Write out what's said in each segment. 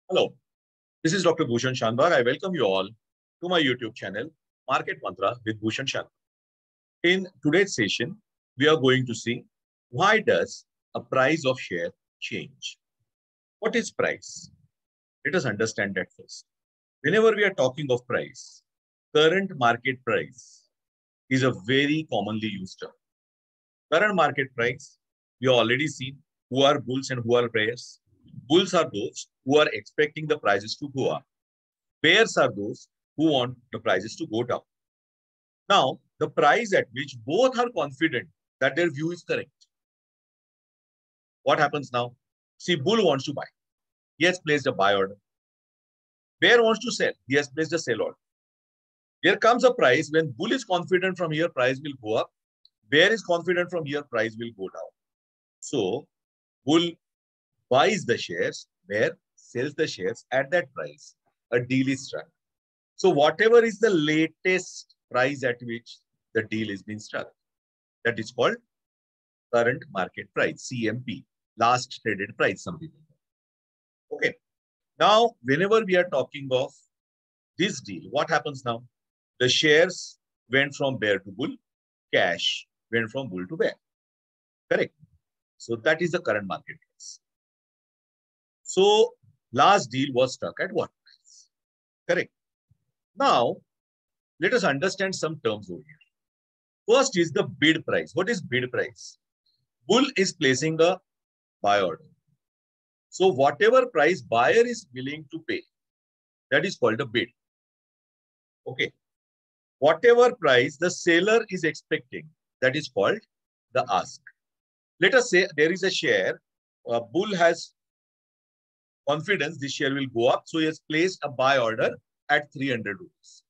Hello, this is Dr. Bhushan Shanbhag. I welcome you all to my YouTube channel, Market Mantra with Bhushan Shanbhag. In today's session, we are going to see why does a price of share change? What is price? Let us understand that first. Whenever we are talking of price, current market price is a very commonly used term. Current market price, we have already seen who are bulls and who are bears. Bulls are those who are expecting the prices to go up. Bears are those who want the prices to go down. Now, the price at which both are confident that their view is correct. What happens now? See, bull wants to buy. He has placed a buy order. Bear wants to sell. He has placed a sell order. Here comes a price when bull is confident from here, price will go up. Bear is confident from here, price will go down. So, bull buys the shares, bear sells the shares at that price. A deal is struck. So, whatever is the latest price at which the deal is being struck, that is called current market price, CMP, last traded price, some people. Okay. Now, whenever we are talking of this deal, what happens now? The shares went from bear to bull, cash went from bull to bear. Correct. So that is the current market price. So last deal was struck at what price? Correct. Now, let us understand some terms over here. First is the bid price. What is bid price? Bull is placing a buy order. So whatever price buyer is willing to pay, that is called a bid. Okay. Whatever price the seller is expecting, that is called the ask. Let us say there is a share. Bull has confidence this share will go up. So he has placed a buy order at 300 rupees.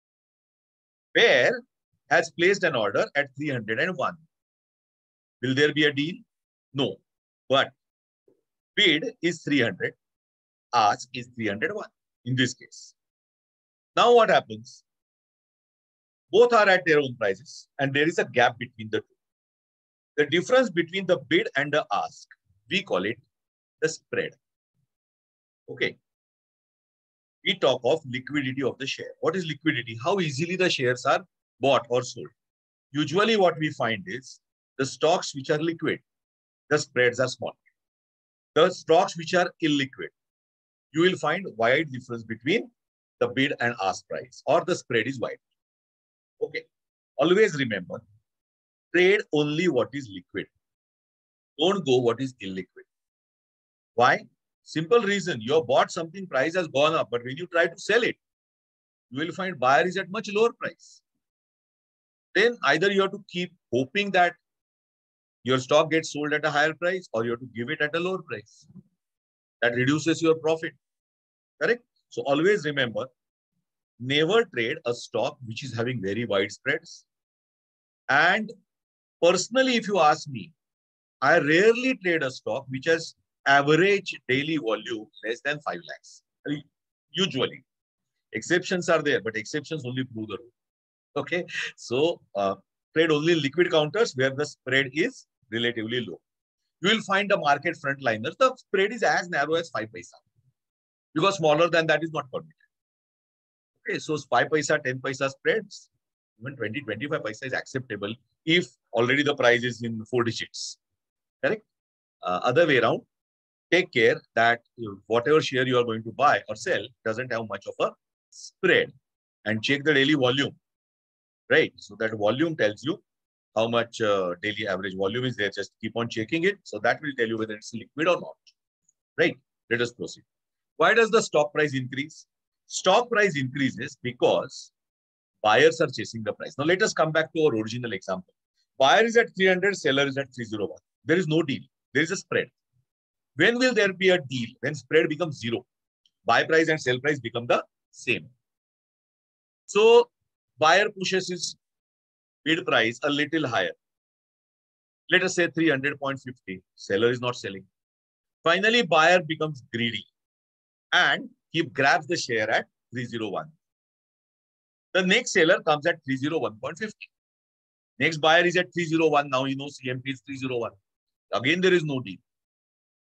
Bear has placed an order at 301. Will there be a deal? No. But bid is 300. Ask is 301 in this case. Now what happens? Both are at their own prices and there is a gap between the two. The difference between the bid and the ask, we call it the spread. Okay. We talk of liquidity of the share. What is liquidity? How easily the shares are bought or sold. Usually what we find is the stocks which are liquid, the spreads are small. The stocks which are illiquid, you will find wide difference between the bid and ask price, or the spread is wide. Okay. Always remember, trade only what is liquid. Don't go what is illiquid. Why? Simple reason. You have bought something, price has gone up, but when you try to sell it, you will find buyer is at much lower price. Then either you have to keep hoping that your stock gets sold at a higher price, or you have to give it at a lower price. That reduces your profit. Correct? So always remember, never trade a stock which is having very wide spreads. And personally, if you ask me, I rarely trade a stock which has average daily volume less than 5 lakhs. Usually. Exceptions are there, but exceptions only prove the rule. Okay. So trade only liquid counters where the spread is relatively low. You will find the market frontliners. The spread is as narrow as 5 paisa. Because smaller than that is not permitted. Okay, so 5 paisa, 10 paisa spreads, even 20, 25 paisa is acceptable if already the price is in 4 digits. Correct? Other way around, take care that whatever share you are going to buy or sell doesn't have much of a spread, and check the daily volume. Right? So that volume tells you how much daily average volume is there. Just keep on checking it. So that will tell you whether it's liquid or not. Right? Let us proceed. Why does the stock price increase? Stock price increases because buyers are chasing the price. Now let us come back to our original example. Buyer is at 300, seller is at 301. There is no deal. There is a spread. When will there be a deal? When spread becomes 0. Buy price and sell price become the same. So buyer pushes his bid price a little higher. Let us say 300.50. Seller is not selling. Finally, buyer becomes greedy and he grabs the share at 301. The next seller comes at 301.50. Next buyer is at 301. Now he knows CMP is 301. Again, there is no deal.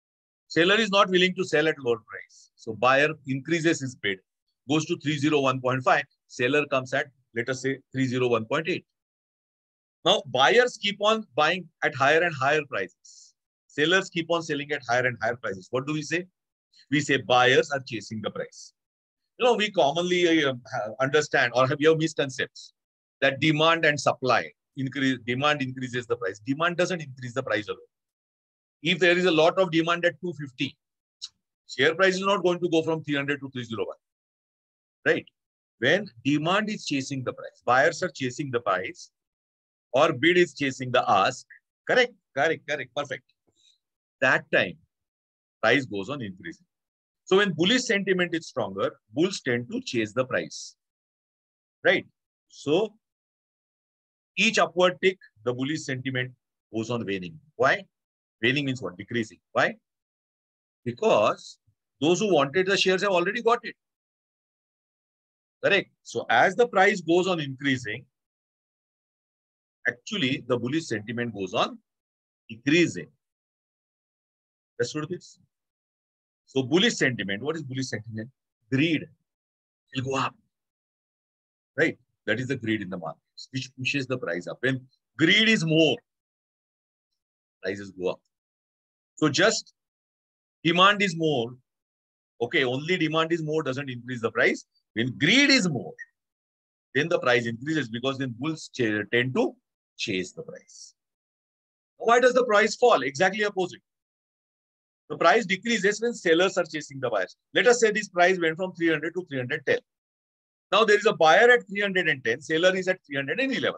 Seller is not willing to sell at lower price. So buyer increases his bid, goes to 301.5. Seller comes at, let us say, 301.8. Now, buyers keep on buying at higher and higher prices. Sellers keep on selling at higher and higher prices. What do we say? We say buyers are chasing the price. We commonly understand or have misconceptions that demand and supply increase. Demand increases the price. Demand doesn't increase the price alone. If there is a lot of demand at 250, share price is not going to go from 300 to 301. Right? When demand is chasing the price, buyers are chasing the price, or bid is chasing the ask. Correct? Perfect. That time, price goes on increasing. So when bullish sentiment is stronger, bulls tend to chase the price. Right? So each upward tick, the bullish sentiment goes on waning. Why? Waning means what? Decreasing. Why? Because those who wanted the shares have already got it. Correct? So as the price goes on increasing, actually the bullish sentiment goes on decreasing. Understood this? So bullish sentiment, what is bullish sentiment? Greed will go up. Right? That is the greed in the markets, which pushes the price up. When greed is more, prices go up. So just demand is more. Okay, only demand is more doesn't increase the price. When greed is more, then the price increases because then bulls tend to chase the price. Why does the price fall? Exactly opposite. The price decreases when sellers are chasing the buyers. Let us say this price went from 300 to 310. Now there is a buyer at 310, seller is at 311.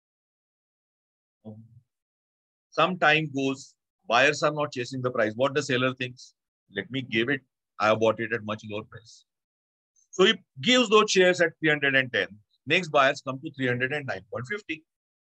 Some time goes, buyers are not chasing the price. What the seller thinks? Let me give it. I have bought it at much lower price. So he gives those shares at 310. Next buyers come to 309.50.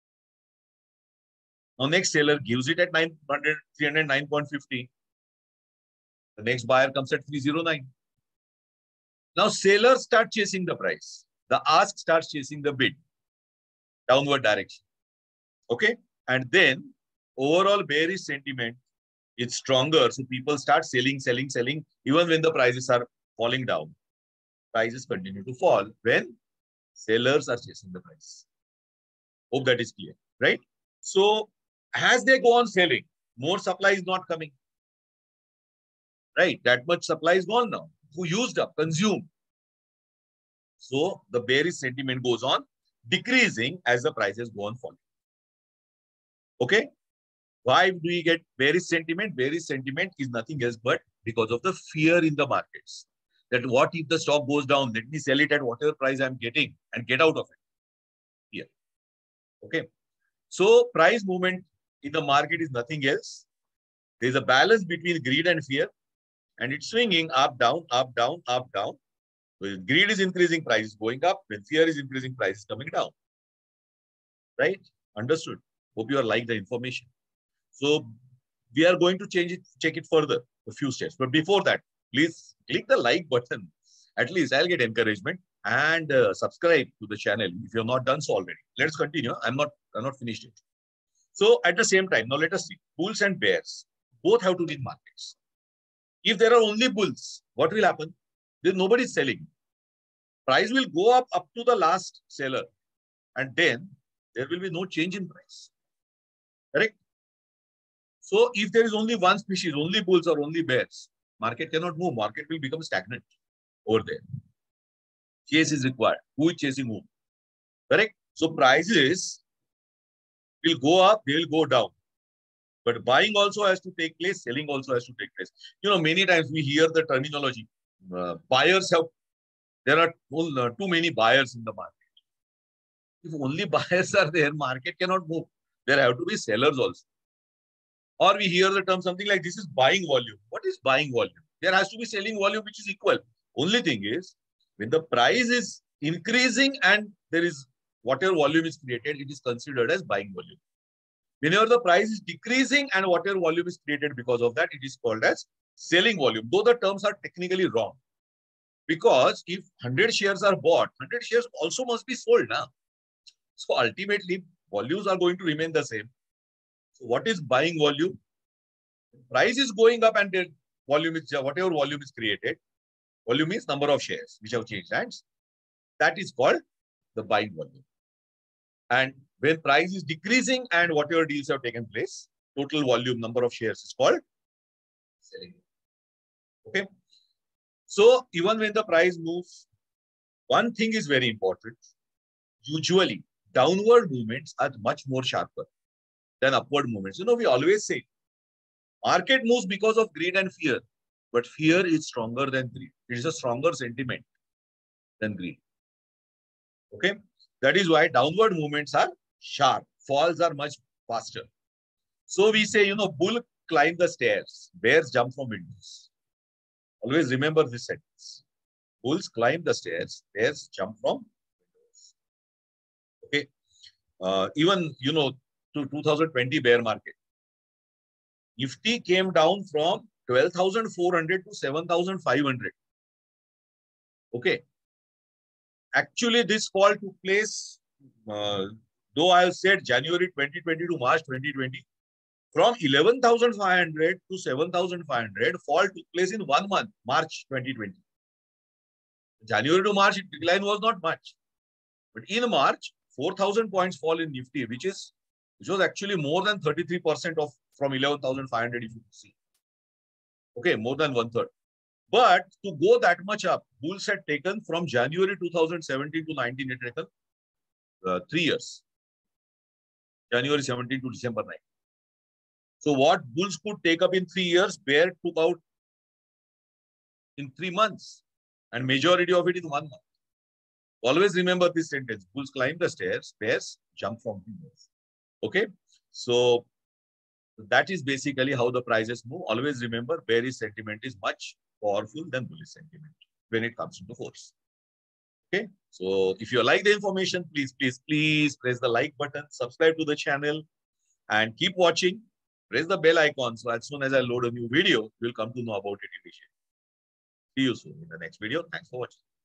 Now next seller gives it at 309.50. The next buyer comes at 309. Now sellers start chasing the price. The ask starts chasing the bid. Downward direction. Okay? And then overall bearish sentiment is stronger. So people start selling. Even when the prices are falling down, prices continue to fall when sellers are chasing the price. Hope that is clear, right? So as they go on selling, more supply is not coming. Right? That much supply is gone now. Who used up, consumed. So the bearish sentiment goes on decreasing as the prices go on falling. Okay? Why do we get bearish sentiment? Bearish sentiment is nothing else but because of the fear in the markets. That what if the stock goes down? Let me sell it at whatever price I'm getting and get out of it. Here. Okay. So price movement in the market is nothing else. There's a balance between greed and fear. And it's swinging up, down, up, down, up, down. When greed is increasing, price is going up. When fear is increasing, price is coming down. Right? Understood. Hope you are like the information. So we are going to check it further, a few steps. But before that, please click the like button. At least I'll get encouragement and subscribe to the channel if you have not done so already. Let's continue. I'm not finished yet. So at the same time, now let us see. Bulls and bears both have to be in markets. If there are only bulls, what will happen? Then nobody is selling. Price will go up to the last seller. And then there will be no change in price. Correct? So if there is only one species, only bulls or only bears, market cannot move. Market will become stagnant over there. Chase is required. Who is chasing whom? Correct? So prices will go up, they will go down. But buying also has to take place, selling also has to take place. Many times we hear the terminology. There are too many buyers in the market. If only buyers are there, market cannot move. There have to be sellers also. Or we hear the term something like this is buying volume. What is buying volume? There has to be selling volume which is equal. Only thing is, when the price is increasing and there is whatever volume is created, it is considered as buying volume. Whenever the price is decreasing and whatever volume is created because of that, it is called as selling volume. Though the terms are technically wrong. Because if 100 shares are bought, 100 shares also must be sold now. So ultimately, volumes are going to remain the same. So what is buying volume? Price is going up and volume is whatever volume is created. Volume means number of shares which have changed hands. That is called the buying volume. And when price is decreasing and whatever deals have taken place, total volume number of shares is called selling. Okay. So even when the price moves, one thing is very important. Usually, downward movements are much more sharper than upward movements. We always say market moves because of greed and fear, but fear is stronger than greed. It is a stronger sentiment than greed. Okay. That is why downward movements are sharp. Falls are much faster. So we say, bull climb the stairs, bears jump from windows. Always remember this sentence. Bulls climb the stairs, bears jump from windows. Okay. Even, to 2020 bear market. Nifty came down from 12,400 to 7,500. Okay. Actually, this fall took place, though I have said January 2020 to March 2020, from 11,500 to 7,500, fall took place in 1 month, March 2020. January to March, decline was not much. But in March, 4,000 points fall in Nifty, which was actually more than 33% of from 11,500, if you see. Okay, more than 1/3. But to go that much up, bulls had taken from January 2017 to 19, it had taken 3 years. January 17 to December 9. So what bulls could take up in 3 years, bear took out in 3 months. And majority of it in 1 month. Always remember this sentence. Bulls climb the stairs, bears jump from windows. Okay. So that is basically how the prices move. Always remember bearish sentiment is much powerful than bullish sentiment when it comes into force. Okay. So if you like the information, please press the like button, subscribe to the channel and keep watching. Press the bell icon. So as soon as I load a new video, you'll come to know about it immediately. See you soon in the next video. Thanks for watching.